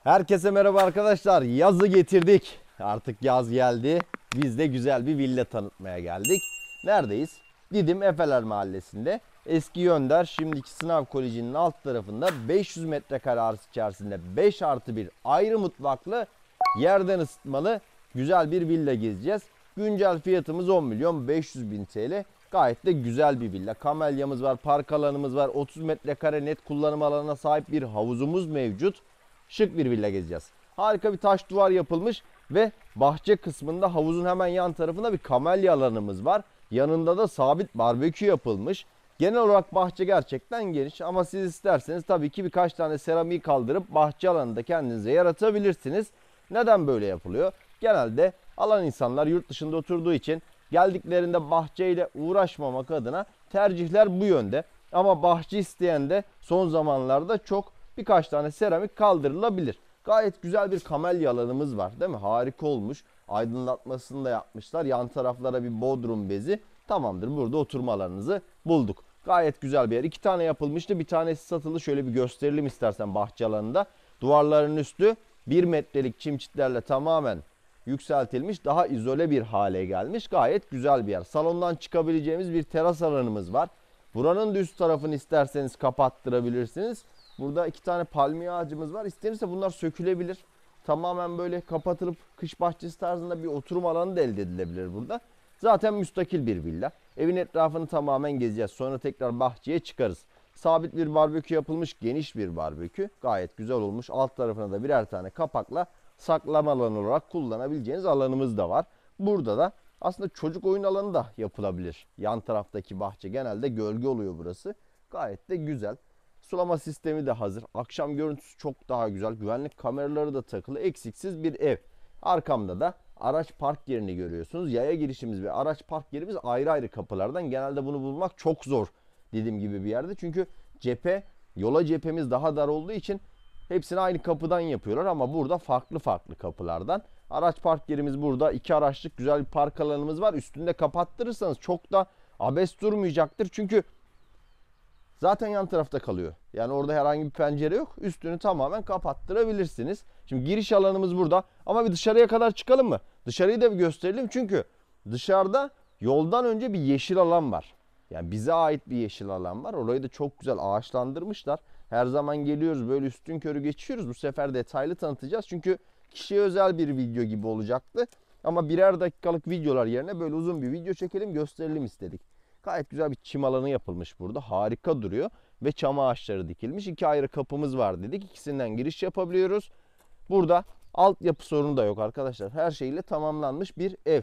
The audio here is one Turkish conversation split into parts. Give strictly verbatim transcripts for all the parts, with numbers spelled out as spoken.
Herkese merhaba arkadaşlar. Yazı getirdik. Artık yaz geldi. Biz de güzel bir villa tanıtmaya geldik. Neredeyiz? Didim Efeler Mahallesi'nde. Eski Yönder, şimdiki Sınav Koleji'nin alt tarafında beş yüz metrekare arsa içerisinde beş artı bir ayrı mutfaklı, yerden ısıtmalı güzel bir villa gezeceğiz. Güncel fiyatımız on milyon beş yüz bin T L. Gayet de güzel bir villa. Kamelyamız var, park alanımız var, otuz metrekare net kullanım alanına sahip bir havuzumuz mevcut. Şık bir villa gezeceğiz. Harika bir taş duvar yapılmış ve bahçe kısmında havuzun hemen yan tarafında bir kamelya alanımız var. Yanında da sabit barbekü yapılmış. Genel olarak bahçe gerçekten geniş ama siz isterseniz tabii ki birkaç tane seramiği kaldırıp bahçe alanında kendinize yaratabilirsiniz. Neden böyle yapılıyor? Genelde alan insanlar yurt dışında oturduğu için geldiklerinde bahçeyle uğraşmamak adına tercihler bu yönde. Ama bahçe isteyen de son zamanlarda çok. Birkaç tane seramik kaldırılabilir. Gayet güzel bir kamelya alanımız var değil mi? Harika olmuş. Aydınlatmasını da yapmışlar. Yan taraflara bir bodrum bezi. Tamamdır, burada oturma alanınızı bulduk. Gayet güzel bir yer. İki tane yapılmıştı. Bir tanesi satılı. Şöyle bir gösterelim istersen bahçe alanında. Duvarların üstü bir metrelik çim çitlerle tamamen yükseltilmiş. Daha izole bir hale gelmiş. Gayet güzel bir yer. Salondan çıkabileceğimiz bir teras alanımız var. Buranın da üst tarafını isterseniz kapattırabilirsiniz. Burada iki tane palmiye ağacımız var. İstenirse bunlar sökülebilir. Tamamen böyle kapatılıp kış bahçesi tarzında bir oturum alanı da elde edilebilir burada. Zaten müstakil bir villa. Evin etrafını tamamen gezeceğiz. Sonra tekrar bahçeye çıkarız. Sabit bir barbekü yapılmış. Geniş bir barbekü. Gayet güzel olmuş. Alt tarafına da birer tane kapakla saklama alanı olarak kullanabileceğiniz alanımız da var. Burada da aslında çocuk oyun alanı da yapılabilir. Yan taraftaki bahçe genelde gölge oluyor burası. Gayet de güzel. Sulama sistemi de hazır. Akşam görüntüsü çok daha güzel. Güvenlik kameraları da takılı. Eksiksiz bir ev. Arkamda da araç park yerini görüyorsunuz. Yaya girişimiz ve araç park yerimiz ayrı ayrı kapılardan. Genelde bunu bulmak çok zor dediğim gibi bir yerde. Çünkü cephe, yola cephemiz daha dar olduğu için hepsini aynı kapıdan yapıyorlar. Ama burada farklı farklı kapılardan. Araç park yerimiz burada. İki araçlık güzel bir park alanımız var. Üstünde kapattırırsanız çok da abes durmayacaktır. Çünkü zaten yan tarafta kalıyor. Yani orada herhangi bir pencere yok. Üstünü tamamen kapattırabilirsiniz. Şimdi giriş alanımız burada. Ama bir dışarıya kadar çıkalım mı? Dışarıyı da bir gösterelim. Çünkü dışarıda yoldan önce bir yeşil alan var. Yani bize ait bir yeşil alan var. Orayı da çok güzel ağaçlandırmışlar. Her zaman geliyoruz böyle üstünkörü geçiyoruz. Bu sefer detaylı tanıtacağız. Çünkü kişiye özel bir video gibi olacaktı. Ama birer dakikalık videolar yerine böyle uzun bir video çekelim, gösterelim istedik. Gayet güzel bir çim alanı yapılmış burada. Harika duruyor. Ve çam ağaçları dikilmiş. İki ayrı kapımız var dedik. İkisinden giriş yapabiliyoruz. Burada altyapı sorunu da yok arkadaşlar. Her şeyle tamamlanmış bir ev.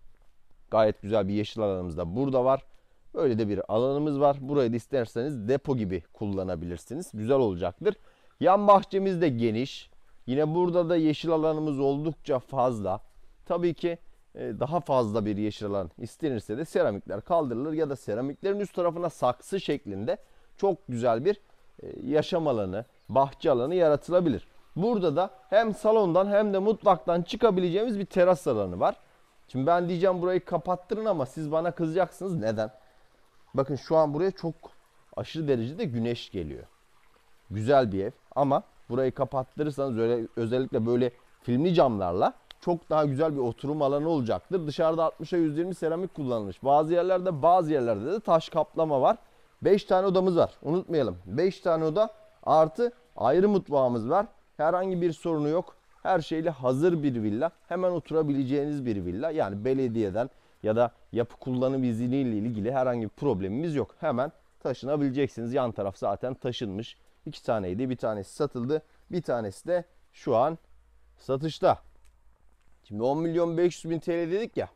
Gayet güzel bir yeşil alanımız da burada var. Böyle de bir alanımız var. Burayı da isterseniz depo gibi kullanabilirsiniz. Güzel olacaktır. Yan bahçemiz de geniş. Yine burada da yeşil alanımız oldukça fazla. Tabii ki daha fazla bir yeşil alan istenirse de seramikler kaldırılır ya da seramiklerin üst tarafına saksı şeklinde çok güzel bir yaşam alanı, bahçe alanı yaratılabilir. Burada da hem salondan hem de mutfaktan çıkabileceğimiz bir teras alanı var. Şimdi ben diyeceğim burayı kapattırın ama siz bana kızacaksınız. Neden? Bakın şu an buraya çok aşırı derecede güneş geliyor. Güzel bir ev ama burayı kapattırırsanız öyle, özellikle böyle filmli camlarla çok daha güzel bir oturum alanı olacaktır. Dışarıda altmışa yüz yirmi seramik kullanılmış. Bazı yerlerde bazı yerlerde de taş kaplama var. beş tane odamız var. Unutmayalım. beş tane oda artı ayrı mutfağımız var. Herhangi bir sorunu yok. Her şeyle hazır bir villa. Hemen oturabileceğiniz bir villa. Yani belediyeden ya da yapı kullanım izniyle ilgili herhangi bir problemimiz yok. Hemen taşınabileceksiniz. Yan taraf zaten taşınmış. İki taneydi. Bir tanesi satıldı. Bir tanesi de şu an satışta. Şimdi on milyon beş yüz bin T L dedik ya.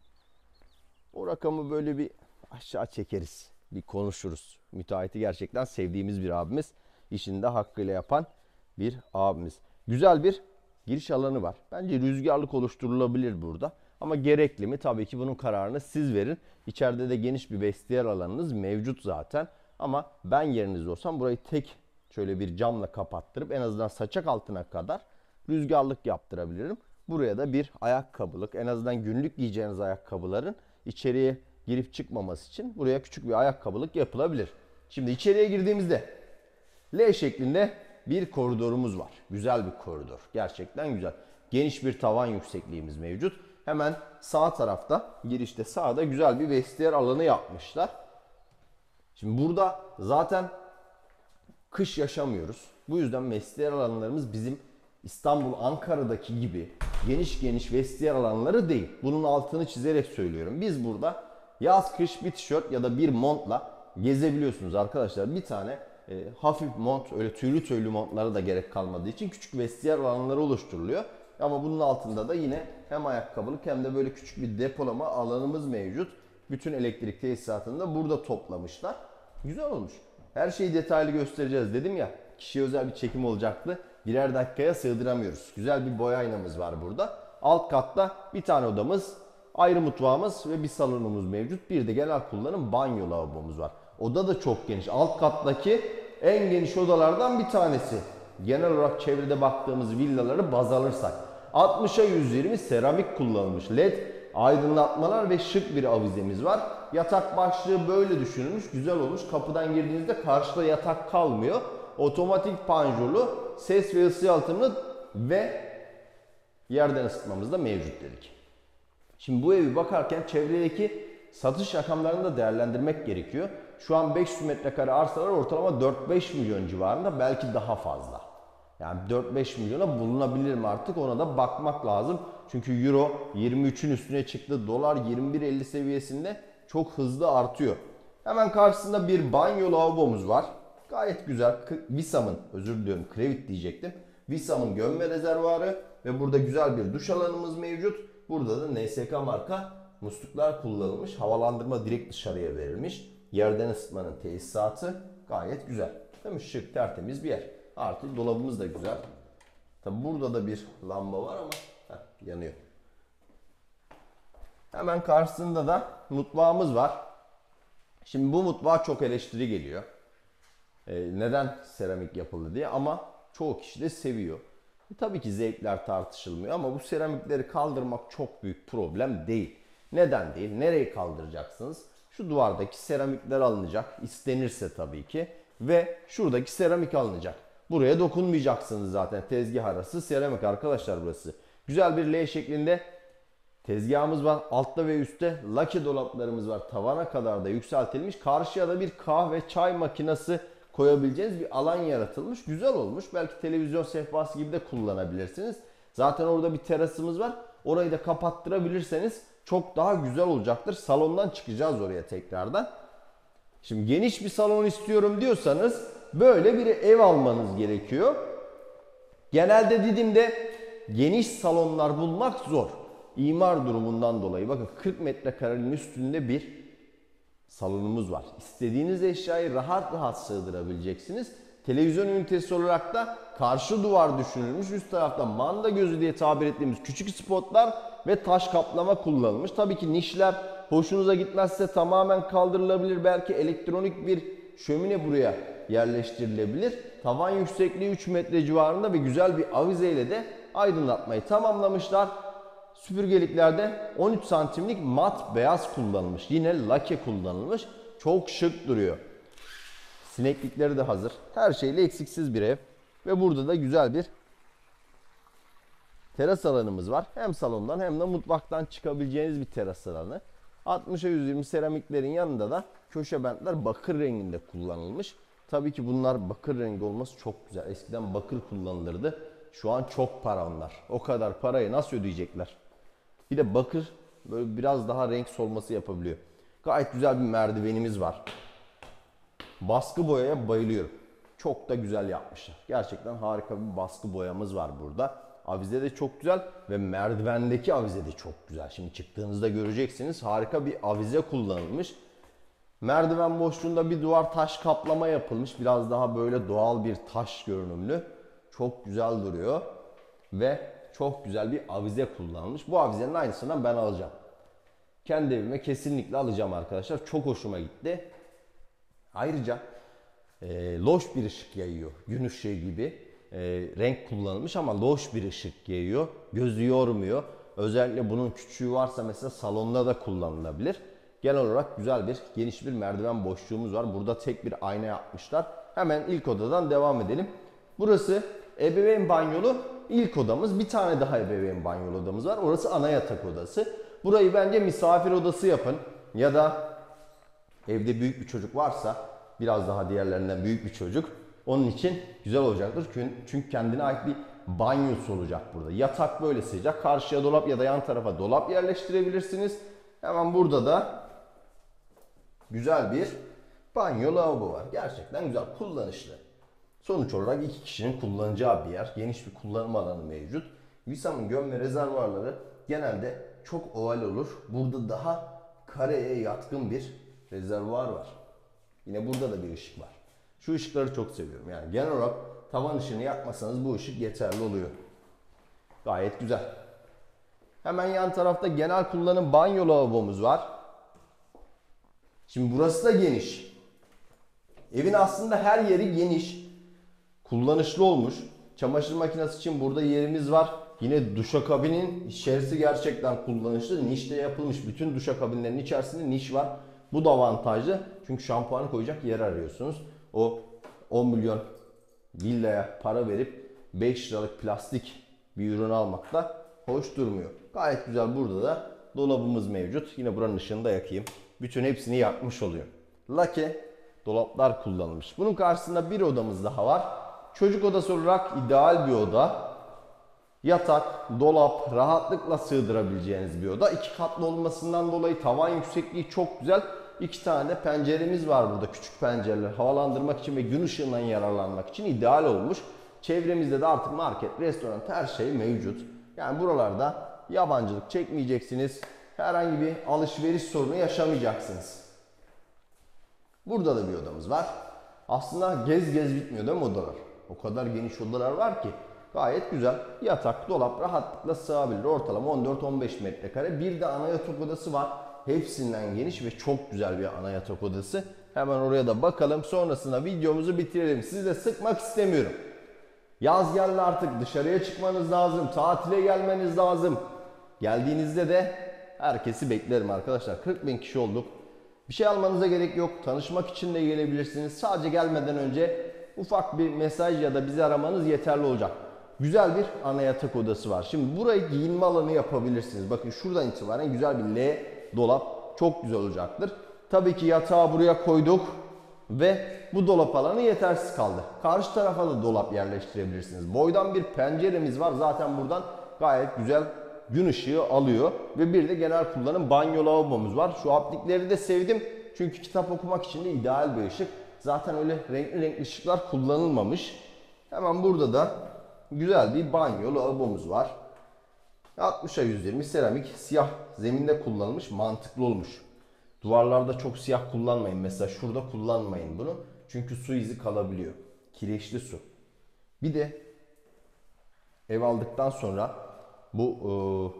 O rakamı böyle bir aşağı çekeriz. Bir konuşuruz. Müteahhiti gerçekten sevdiğimiz bir abimiz. İşini de hakkıyla yapan bir abimiz. Güzel bir giriş alanı var. Bence rüzgarlık oluşturulabilir burada. Ama gerekli mi? Tabii ki bunun kararını siz verin. İçeride de geniş bir vestiyer alanınız mevcut zaten. Ama ben yeriniz olsam burayı tek şöyle bir camla kapattırıp en azından saçak altına kadar rüzgarlık yaptırabilirim. Buraya da bir ayakkabılık, en azından günlük giyeceğiniz ayakkabıların içeriye girip çıkmaması için buraya küçük bir ayakkabılık yapılabilir. Şimdi içeriye girdiğimizde L şeklinde bir koridorumuz var. Güzel bir koridor. Gerçekten güzel. Geniş bir tavan yüksekliğimiz mevcut. Hemen sağ tarafta, girişte sağda güzel bir vestiyer alanı yapmışlar. Şimdi burada zaten kış yaşamıyoruz. Bu yüzden vestiyer alanlarımız bizim İstanbul, Ankara'daki gibi geniş geniş vestiyer alanları değil. Bunun altını çizerek söylüyorum. Biz burada yaz kış bir tişört ya da bir montla gezebiliyorsunuz arkadaşlar. Bir tane e, hafif mont, öyle tüylü tüylü montlara da gerek kalmadığı için küçük vestiyer alanları oluşturuluyor. Ama bunun altında da yine hem ayakkabılık hem de böyle küçük bir depolama alanımız mevcut. Bütün elektrik tesisatını da burada toplamışlar. Güzel olmuş. Her şeyi detaylı göstereceğiz dedim ya. Kişiye özel bir çekim olacaktı. Birer dakikaya sığdıramıyoruz. Güzel bir boya aynamız var burada. Alt katta bir tane odamız, ayrı mutfağımız ve bir salonumuz mevcut. Bir de genel kullanım banyo lavabomuz var. Oda da çok geniş. Alt kattaki en geniş odalardan bir tanesi. Genel olarak çevrede baktığımız villaları baz alırsak. altmışa yüz yirmi seramik kullanılmış. Led aydınlatmalar ve şık bir avizemiz var. Yatak başlığı böyle düşünülmüş. Güzel olmuş. Kapıdan girdiğinizde karşıda yatak kalmıyor. Otomatik panjurlu, ses ve ısı yalıtımlı ve yerden ısıtmamız da mevcut dedik. Şimdi bu evi bakarken çevredeki satış rakamlarını da değerlendirmek gerekiyor. Şu an beş yüz metrekare arsalar ortalama dört beş milyon civarında, belki daha fazla. Yani dört beş milyona bulunabilir mi artık, ona da bakmak lazım. Çünkü euro yirmi üçün üstüne çıktı. Dolar yirmi bir elli seviyesinde çok hızlı artıyor. Hemen karşısında bir banyo lavabomuz var. Gayet güzel. Visam'ın, özür diliyorum, Crevit diyecektim. Visam'ın gömme rezervuarı ve burada güzel bir duş alanımız mevcut. Burada da N S K marka musluklar kullanılmış. Havalandırma direkt dışarıya verilmiş. Yerden ısıtmanın tesisatı gayet güzel. Değil mi? Şık, tertemiz bir yer. Artı dolabımız da güzel. Tabi burada da bir lamba var ama heh, yanıyor. Hemen karşısında da mutfağımız var. Şimdi bu mutfağa çok eleştiri geliyor. Ee, neden seramik yapıldı diye, ama çoğu kişi de seviyor. E, tabii ki zevkler tartışılmıyor ama bu seramikleri kaldırmak çok büyük problem değil. Neden değil? Nereyi kaldıracaksınız? Şu duvardaki seramikler alınacak. İstenirse tabii ki. Ve şuradaki seramik alınacak. Buraya dokunmayacaksınız zaten. Tezgah arası seramik arkadaşlar burası. Güzel bir L şeklinde tezgahımız var. Altta ve üstte lake dolaplarımız var. Tavana kadar da yükseltilmiş. Karşıya da bir kahve çay makinesi koyabileceğiniz bir alan yaratılmış. Güzel olmuş. Belki televizyon sehpası gibi de kullanabilirsiniz. Zaten orada bir terasımız var. Orayı da kapattırabilirseniz çok daha güzel olacaktır. Salondan çıkacağız oraya tekrardan. Şimdi geniş bir salon istiyorum diyorsanız böyle bir ev almanız gerekiyor. Genelde Didim'de geniş salonlar bulmak zor. İmar durumundan dolayı. Bakın kırk metrekarenin üstünde bir salonumuz var. İstediğiniz eşyayı rahat rahat sığdırabileceksiniz. Televizyon ünitesi olarak da karşı duvar düşünülmüş. Üst tarafta manda gözü diye tabir ettiğimiz küçük spotlar ve taş kaplama kullanılmış. Tabii ki nişler hoşunuza gitmezse tamamen kaldırılabilir. Belki elektronik bir şömine buraya yerleştirilebilir. Tavan yüksekliği üç metre civarında ve güzel bir avizeyle de aydınlatmayı tamamlamışlar. Süpürgeliklerde on üç santimlik mat beyaz kullanılmış. Yine lake kullanılmış. Çok şık duruyor. Sineklikleri de hazır. Her şeyle eksiksiz bir ev. Ve burada da güzel bir teras alanımız var. Hem salondan hem de mutfaktan çıkabileceğiniz bir teras alanı. altmışa yüz yirmi seramiklerin yanında da köşe bentler bakır renginde kullanılmış. Tabii ki bunlar bakır rengi olması çok güzel. Eskiden bakır kullanılırdı. Şu an çok para onlar. O kadar parayı nasıl ödeyecekler? Bir de bakır böyle biraz daha renk solması yapabiliyor. Gayet güzel bir merdivenimiz var. Baskı boyaya bayılıyorum. Çok da güzel yapmışlar. Gerçekten harika bir baskı boyamız var burada. Avize de çok güzel ve merdivendeki avize de çok güzel. Şimdi çıktığınızda göreceksiniz. Harika bir avize kullanılmış. Merdiven boşluğunda bir duvar taş kaplama yapılmış. Biraz daha böyle doğal bir taş görünümlü. Çok güzel duruyor. Ve çok güzel bir avize kullanılmış. Bu avizenin aynısından ben alacağım. Kendi evime kesinlikle alacağım arkadaşlar. Çok hoşuma gitti. Ayrıca e, loş bir ışık yayıyor. Gün ışığı gibi e, renk kullanılmış ama loş bir ışık yayıyor. Gözü yormuyor. Özellikle bunun küçüğü varsa mesela salonda da kullanılabilir. Genel olarak güzel bir geniş bir merdiven boşluğumuz var. Burada tek bir ayna yapmışlar. Hemen ilk odadan devam edelim. Burası ebeveyn banyolu ilk odamız. Bir tane daha ebeveyn banyolu odamız var. Orası ana yatak odası. Burayı bence misafir odası yapın. Ya da evde büyük bir çocuk varsa, biraz daha diğerlerinden büyük bir çocuk, onun için güzel olacaktır. Çünkü kendine ait bir banyosu olacak burada. Yatak böyle sıcak. Karşıya dolap ya da yan tarafa dolap yerleştirebilirsiniz. Hemen burada da güzel bir banyo lavabo var. Gerçekten güzel, kullanışlı. Sonuç olarak iki kişinin kullanacağı bir yer. Geniş bir kullanım alanı mevcut. Visam'ın gömme rezervuarları genelde çok oval olur. Burada daha kareye yatkın bir rezervuar var. Yine burada da bir ışık var. Şu ışıkları çok seviyorum. Yani genel olarak tavan ışığını yakmasanız bu ışık yeterli oluyor. Gayet güzel. Hemen yan tarafta genel kullanım banyo lavabomuz var. Şimdi burası da geniş. Evin aslında her yeri geniş. Kullanışlı olmuş. Çamaşır makinesi için burada yerimiz var. Yine duşakabinin içerisi gerçekten kullanışlı. Nişle yapılmış. Bütün duşakabinlerin içerisinde niş var. Bu da avantajlı. Çünkü şampuanı koyacak yer arıyorsunuz. O on milyon villaya para verip beş liralık plastik bir ürün almak da hoş durmuyor. Gayet güzel, burada da dolabımız mevcut. Yine buranın ışığını da yakayım. Bütün hepsini yakmış oluyor. Lake dolaplar kullanılmış. Bunun karşısında bir odamız daha var. Çocuk odası olarak ideal bir oda. Yatak, dolap, rahatlıkla sığdırabileceğiniz bir oda. İki katlı olmasından dolayı tavan yüksekliği çok güzel. İki tane de penceremiz var burada. Küçük pencereler havalandırmak için ve gün ışığından yararlanmak için ideal olmuş. Çevremizde de artık market, restoran, her şey mevcut. Yani buralarda yabancılık çekmeyeceksiniz. Herhangi bir alışveriş sorunu yaşamayacaksınız. Burada da bir odamız var. Aslında gez gez bitmiyor değil mi odalar? O kadar geniş odalar var ki. Gayet güzel. Yatak, dolap rahatlıkla sığabilir. Ortalama on dört on beş metrekare. Bir de ana yatak odası var. Hepsinden geniş ve çok güzel bir ana yatak odası. Hemen oraya da bakalım. Sonrasında videomuzu bitirelim. Sizi de sıkmak istemiyorum. Yaz geldi artık. Dışarıya çıkmanız lazım. Tatile gelmeniz lazım. Geldiğinizde de herkesi beklerim arkadaşlar. kırk bin kişi olduk. Bir şey almanıza gerek yok. Tanışmak için de gelebilirsiniz. Sadece gelmeden önce ufak bir mesaj ya da bizi aramanız yeterli olacak. Güzel bir ana yatak odası var. Şimdi burayı giyinme alanı yapabilirsiniz. Bakın şuradan itibaren güzel bir L dolap çok güzel olacaktır. Tabii ki yatağı buraya koyduk ve bu dolap alanı yetersiz kaldı. Karşı tarafa da dolap yerleştirebilirsiniz. Boydan bir penceremiz var. Zaten buradan gayet güzel gün ışığı alıyor. Ve bir de genel kullanım banyo lavabomuz var. Şu aplikleri de sevdim. Çünkü kitap okumak için de ideal bir ışık. Zaten öyle renkli renkli ışıklar kullanılmamış. Hemen burada da güzel bir banyo lavabomuz var. altmışa yüz yirmi seramik, siyah zeminde kullanılmış, mantıklı olmuş. Duvarlarda çok siyah kullanmayın. Mesela şurada kullanmayın bunu. Çünkü su izi kalabiliyor. Kireçli su. Bir de ev aldıktan sonra bu e,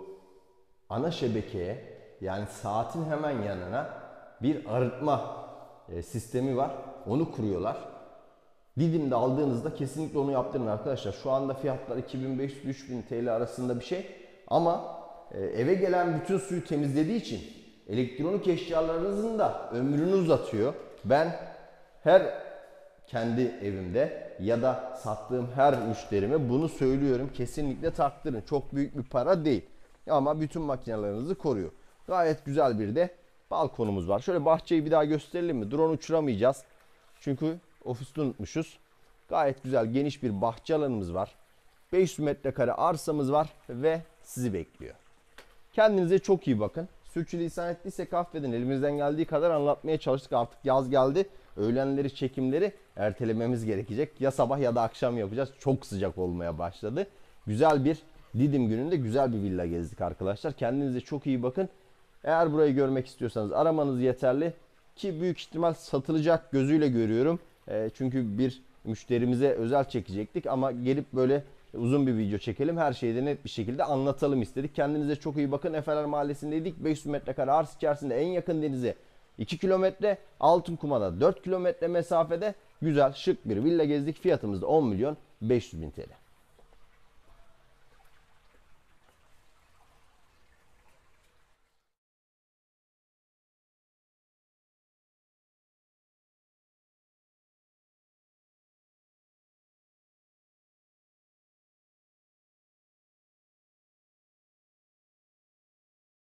ana şebekeye, yani saatin hemen yanına bir arıtma e, sistemi var. Onu kuruyorlar. Didim'de aldığınızda kesinlikle onu yaptırın arkadaşlar. Şu anda fiyatlar iki bin beş yüz üç bin T L arasında bir şey. Ama e, eve gelen bütün suyu temizlediği için elektronik eşyalarınızın da ömrünü uzatıyor. Ben her kendi evimde ya da sattığım her müşterime bunu söylüyorum. Kesinlikle taktırın. Çok büyük bir para değil. Ama bütün makinelerinizi koruyor. Gayet güzel bir de balkonumuz var. Şöyle bahçeyi bir daha gösterelim mi? Drone uçuramayacağız. Çünkü ofiste unutmuşuz. Gayet güzel geniş bir bahçe alanımız var. beş yüz metrekare arsamız var ve sizi bekliyor. Kendinize çok iyi bakın. Sürçülisan ettiysek affedin. Elimizden geldiği kadar anlatmaya çalıştık. Artık yaz geldi. Öğlenleri, çekimleri ertelememiz gerekecek. Ya sabah ya da akşam yapacağız. Çok sıcak olmaya başladı. Güzel bir Didim gününde güzel bir villa gezdik arkadaşlar. Kendinize çok iyi bakın. Eğer burayı görmek istiyorsanız aramanız yeterli. Ki büyük ihtimal satılacak gözüyle görüyorum. E, çünkü bir müşterimize özel çekecektik. Ama gelip böyle uzun bir video çekelim. Her şeyi de net bir şekilde anlatalım istedik. Kendinize çok iyi bakın. Efeler Mahallesi'ndeydik. beş yüz metrekare arsa içerisinde en yakın denize iki kilometre. Altınkuma'da dört kilometre mesafede güzel şık bir villa gezdik. Fiyatımız da on milyon beş yüz bin T L.